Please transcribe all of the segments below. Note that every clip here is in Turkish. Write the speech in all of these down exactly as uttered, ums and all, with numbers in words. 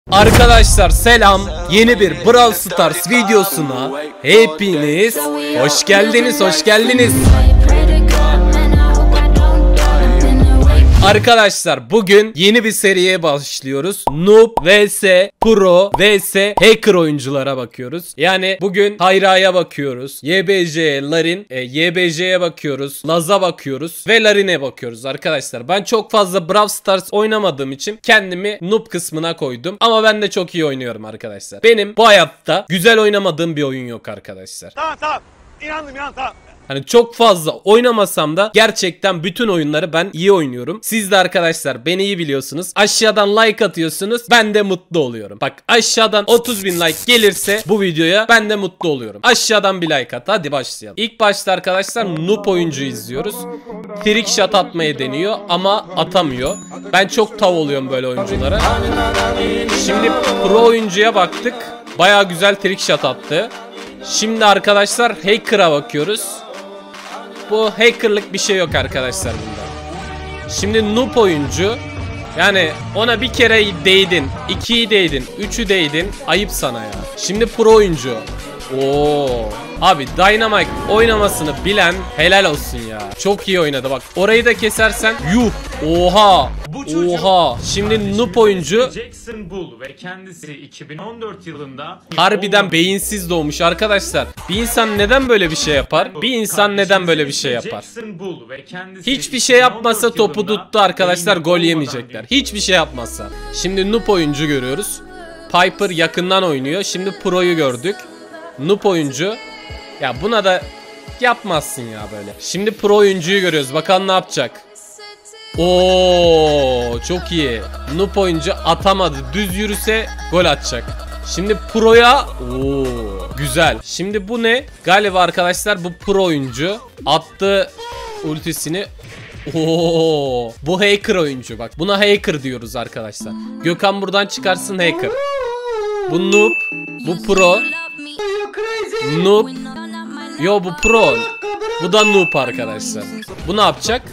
Arkadaşlar selam, yeni bir Brawl Stars videosuna hepiniz hoş geldiniz, hoş geldiniz. Arkadaşlar bugün yeni bir seriye başlıyoruz. Noob vs Pro vs Hacker oyunculara bakıyoruz. Yani bugün Hayra'ya bakıyoruz, Y B J'ye, Larin, e, Y B J'ye bakıyoruz, Laz'a bakıyoruz ve Larin'e bakıyoruz arkadaşlar. Ben çok fazla Brawl Stars oynamadığım için kendimi Noob kısmına koydum. Ama ben de çok iyi oynuyorum arkadaşlar. Benim bu hayatta güzel oynamadığım bir oyun yok arkadaşlar. Tamam tamam. İnandım inandım tamam. Hani çok fazla oynamasam da gerçekten bütün oyunları ben iyi oynuyorum. Siz de arkadaşlar beni iyi biliyorsunuz. Aşağıdan like atıyorsunuz. Ben de mutlu oluyorum. Bak aşağıdan otuz bin like gelirse bu videoya ben de mutlu oluyorum. Aşağıdan bir like at. Hadi başlayalım. İlk başta arkadaşlar noob oyuncu izliyoruz. Trick shot atmayı deniyor ama atamıyor. Ben çok tav oluyorum böyle oyunculara. Şimdi pro oyuncuya baktık. Baya güzel trick shot attı. Şimdi arkadaşlar hacker'a bakıyoruz. Bu hackerlık bir şey yok arkadaşlar bunda. Şimdi noob oyuncu. Yani ona bir kere değdin, ikiyi değdin, üçü değdin. Ayıp sana ya. Şimdi pro oyuncu. Oo. Abi Dynamite oynamasını bilen helal olsun ya. Çok iyi oynadı bak. Orayı da kesersen yuh. Oha. Oha. Şimdi noob oyuncu. Jackson Bull ve kendisi iki bin on dört yılında harbiden beyinsiz doğmuş arkadaşlar. Bir insan neden böyle bir şey yapar? Bir insan neden böyle bir şey yapar? Hiçbir şey yapmasa topu tuttu arkadaşlar, gol yemeyecekler. Hiçbir şey yapmazsa. Şimdi noob oyuncu görüyoruz. Piper yakından oynuyor. Şimdi pro'yu gördük. Noob oyuncu. Ya buna da yapmazsın ya böyle. Şimdi pro oyuncuyu görüyoruz. Bakalım ne yapacak. Oo, çok iyi. Noob oyuncu atamadı. Düz yürüse gol atacak. Şimdi pro'ya oo, güzel. Şimdi bu ne? Galiba arkadaşlar bu pro oyuncu attı ultisini. Oo, bu hacker oyuncu. Bak buna hacker diyoruz arkadaşlar. Gökhan buradan çıkarsın hacker. Bu noob, bu pro. Noob. Yo bu pro. Bu da noob arkadaşlar. Bu ne yapacak?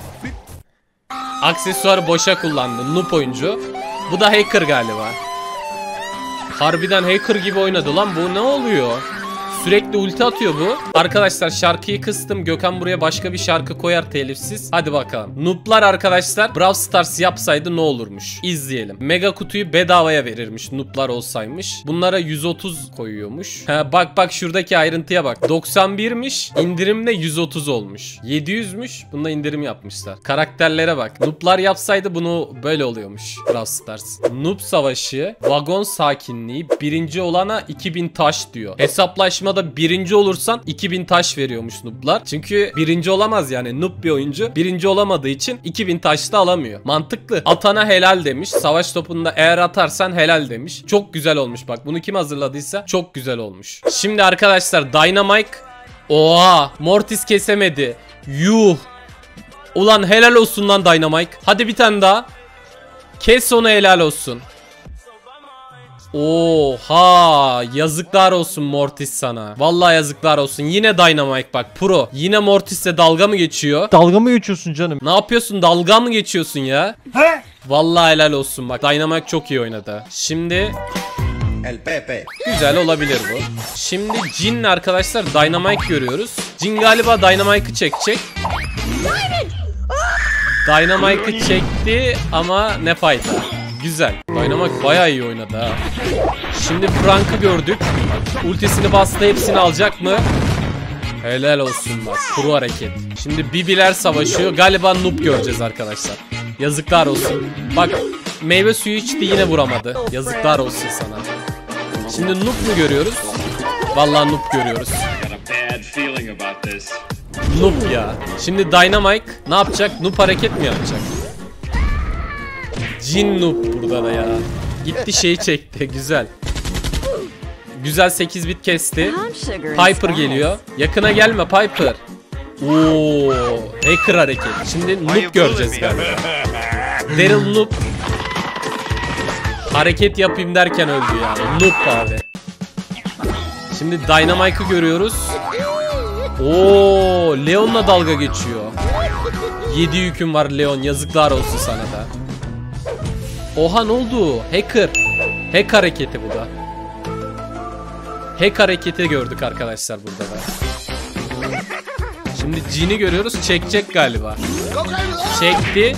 Aksesuarı boşa kullandı. Noob oyuncu. Bu da hacker galiba. Harbiden hacker gibi oynadı lan. Bu ne oluyor? Sürekli ulti atıyor bu. Arkadaşlar şarkıyı kıstım. Gökhan buraya başka bir şarkı koyar telifsiz. Hadi bakalım. Noob'lar arkadaşlar Brawl Stars yapsaydı ne olurmuş? İzleyelim. Mega kutuyu bedavaya verirmiş noob'lar olsaymış. Bunlara yüz otuz koyuyormuş. Ha, bak bak şuradaki ayrıntıya bak. doksan birmiş. İndirimle yüz otuz olmuş. yedi yüzmüş. Bunda indirim yapmışlar. Karakterlere bak. Noob'lar yapsaydı bunu böyle oluyormuş. Brawl Stars. Noob savaşı. Vagon sakinliği. Birinci olana iki bin taş diyor. Hesaplaşma da birinci olursan iki bin taş veriyormuş noob'lar. Çünkü birinci olamaz yani. Noob bir oyuncu birinci olamadığı için iki bin taş da alamıyor. Mantıklı. Atana helal demiş. Savaş topunda eğer atarsan helal demiş. Çok güzel olmuş bak. Bunu kim hazırladıysa çok güzel olmuş. Şimdi arkadaşlar Dynamite. Oha. Mortis kesemedi. Yuh. Ulan helal olsun lan Dynamite. Hadi bir tane daha. Kes onu, helal olsun. Oha, yazıklar olsun Mortis sana. Vallahi yazıklar olsun. Yine Dynamite bak pro. Yine Mortis'le dalga mı geçiyor? Dalga mı geçiyorsun canım? Ne yapıyorsun? Dalga mı geçiyorsun ya? He? Vallahi helal olsun bak. Dynamite çok iyi oynadı. Şimdi El Pepe. güzel olabilir bu. Şimdi Jin'le arkadaşlar Dynamite görüyoruz. Jin galiba Dynamite'ı çekecek. Dynamite'ı çekti ama ne fayda. Güzel. Dynamite bayağı iyi oynadı ha. Şimdi Frank'ı gördük. Ultisini bastı, hepsini alacak mı? Helal olsun bak. Pro hareket. Şimdi Bibiler savaşıyor. Galiba noob göreceğiz arkadaşlar. Yazıklar olsun. Bak meyve suyu içti, yine vuramadı. Yazıklar olsun sana. Şimdi noob mu görüyoruz? Vallahi noob görüyoruz. Noob ya. Şimdi Dynamite ne yapacak? Noob hareket mi yapacak? Jin noob burada da ya. Gitti şeyi çekti. Güzel. Güzel sekiz bit kesti. Piper geliyor. Yakına gelme Piper. Oo, hacker hareket. Şimdi noob göreceğiz galiba. Daryl noob. Hareket yapayım derken öldü yani. Noob abi. Şimdi Dynamite'ı görüyoruz. Oo, Leon'la dalga geçiyor. yedi yüküm var Leon. Yazıklar olsun sana da. Oha ne oldu? Hacker. Hack hareketi bu da. Hack hareketi gördük arkadaşlar burada da. Şimdi Jin'i görüyoruz. Çekecek galiba. Çekti.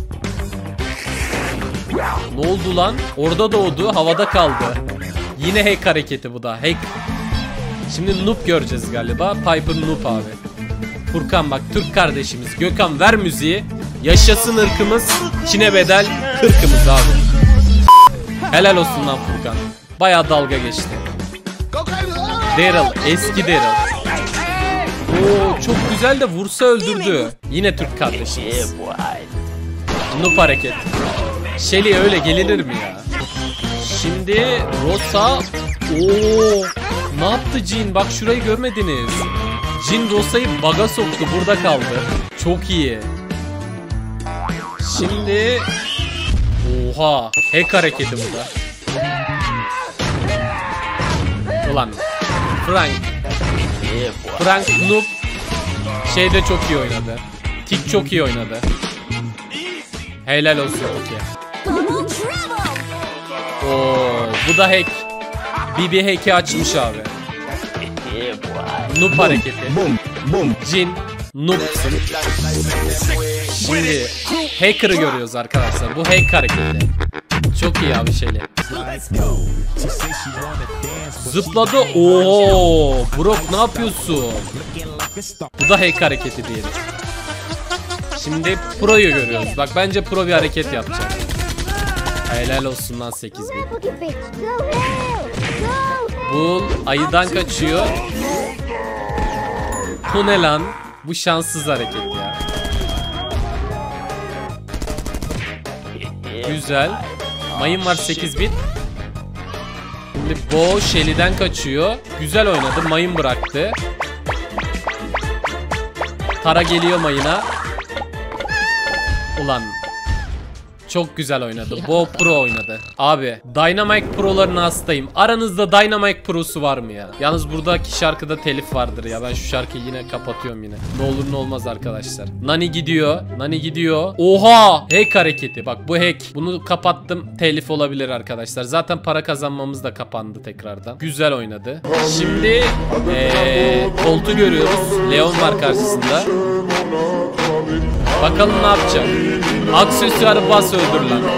Ne oldu lan? Orada doğdu. Havada kaldı. Yine hack hareketi bu da. Hack. Şimdi noob göreceğiz galiba. Piper noob abi. Furkan bak, Türk kardeşimiz. Gökhan ver müziği. Yaşasın ırkımız. Çin'e bedel kırkımız abi. Helal olsun lan Furkan. Bayağı dalga geçti. Daryl. Eski Daryl. Oo, çok güzel de vursa öldürdü. Yine Türk kardeşimiz. Noob hareket. Shelly'e öyle gelinir mi ya? Şimdi Rosa. Oo, ne yaptı Jin? Bak şurayı görmediniz. Jin Rosa'yı bug'a soktu. Burada kaldı. Çok iyi. Şimdi oha, hack hareketi bu da. Ulan Frank. Frank noob. Şeyde çok iyi oynadı. Tik çok iyi oynadı. Helal olsun Tiki. Oo, bu da hack. B B hack'i açmış abi. Noob hareketi. Jin noob'sın. Şimdi hacker'ı görüyoruz arkadaşlar. Bu hack hareketi. Çok iyi abi şeyle. Zıpladı. Oo, Brock ne yapıyorsun? Bu da hack hareketi diyelim. Şimdi Pro'yu görüyoruz. Bak bence Pro bir hareket yapacak. Helal olsun lan sekiz bin. Bull ayıdan kaçıyor. Bu ne lan? Bu şanssız hareket ya. Güzel. Mayın var sekiz bin. Şimdi Bo Shelly'den kaçıyor. Güzel oynadı. Mayın bıraktı. Tara geliyor mayına. Ulan. Çok güzel oynadı. Bo Pro oynadı. Abi Dynamite Pro'larına hastayım. Aranızda Dynamite Pro'su var mı ya? Yalnız buradaki şarkıda telif vardır ya. Ben şu şarkıyı yine kapatıyorum yine. Ne olur ne olmaz arkadaşlar. Nani gidiyor. Nani gidiyor. Oha! Hack hareketi. Bak bu hack. Bunu kapattım. Telif olabilir arkadaşlar. Zaten para kazanmamız da kapandı tekrardan. Güzel oynadı. Şimdi ee, Colt'u görüyoruz. Leon var karşısında. Bakalım ne yapacak. Aksesuarı bas öldür lan.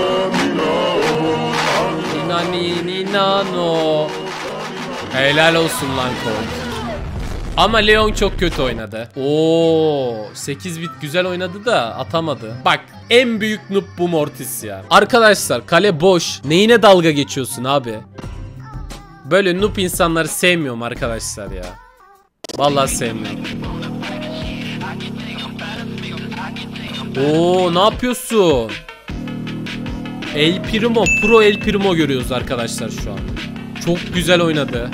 Nani ninano. Helal olsun lan Colt. Ama Leon çok kötü oynadı. Oo, sekiz bit güzel oynadı da atamadı. Bak en büyük noob bu Mortis ya. Arkadaşlar kale boş. Neyine dalga geçiyorsun abi? Böyle noob insanları sevmiyorum arkadaşlar ya. Vallahi sevmiyorum. Oo, ne yapıyorsun? El Primo, Pro El Primo görüyoruz arkadaşlar şu an. Çok güzel oynadı.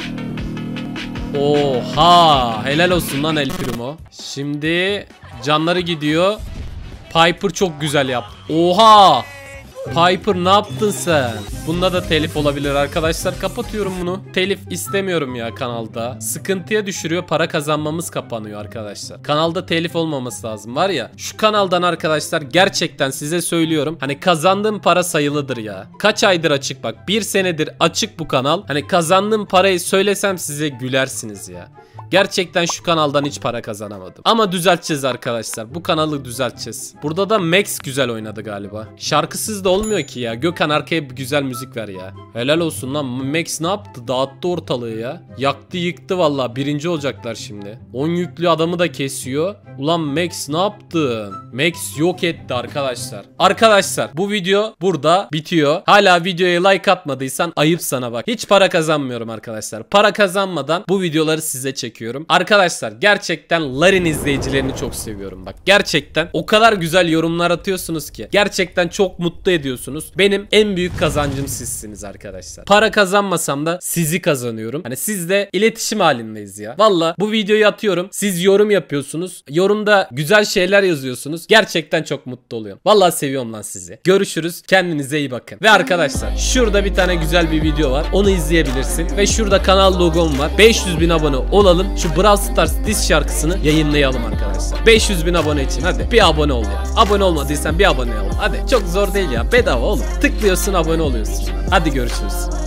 Oha, helal olsun lan El Primo. Şimdi canları gidiyor. Piper çok güzel yaptı. Oha! Piper ne yaptın sen? Bunda da telif olabilir arkadaşlar. Kapatıyorum bunu. Telif istemiyorum ya kanalda. Sıkıntıya düşürüyor. Para kazanmamız kapanıyor arkadaşlar. Kanalda telif olmaması lazım. Var ya şu kanaldan arkadaşlar gerçekten size söylüyorum. Hani kazandığım para sayılıdır ya. Kaç aydır açık bak. Bir senedir açık bu kanal. Hani kazandığım parayı söylesem size gülersiniz ya. Gerçekten şu kanaldan hiç para kazanamadım. Ama düzelteceğiz arkadaşlar. Bu kanalı düzelteceğiz. Burada da Max güzel oynadı galiba. Şarkısız da olmuyor ki ya. Gökhan arkaya bir güzel müzik ver ya. Helal olsun lan. Max ne yaptı? Dağıttı ortalığı ya. Yaktı yıktı vallahi. Birinci olacaklar şimdi. on yüklü adamı da kesiyor. Ulan Max ne yaptın? Max yok etti arkadaşlar. Arkadaşlar bu video burada bitiyor. Hala videoya like atmadıysan ayıp sana bak. Hiç para kazanmıyorum arkadaşlar. Para kazanmadan bu videoları size çekiyorum. Arkadaşlar gerçekten Larin izleyicilerini çok seviyorum bak. Gerçekten o kadar güzel yorumlar atıyorsunuz ki. Gerçekten çok mutlu ediyorsunuz. Benim en büyük kazancım sizsiniz arkadaşlar. Para kazanmasam da sizi kazanıyorum. Hani sizle iletişim halindeyiz ya. Valla bu videoyu atıyorum. Siz yorum yapıyorsunuz. Yorumda güzel şeyler yazıyorsunuz. Gerçekten çok mutlu oluyorum. Valla seviyorum lan sizi. Görüşürüz. Kendinize iyi bakın. Ve arkadaşlar şurada bir tane güzel bir video var. Onu izleyebilirsin. Ve şurada kanal logom var. beş yüz bin abone olalım. Şu Brawl Stars diss şarkısını yayınlayalım arkadaşlar. arkadaşlar. beş yüz bin abone için hadi bir abone ol ya. Abone olmadıysan bir abone ol. Hadi çok zor değil ya, bedava oğlum. Tıklıyorsun, abone oluyorsun. Hadi görüşürüz.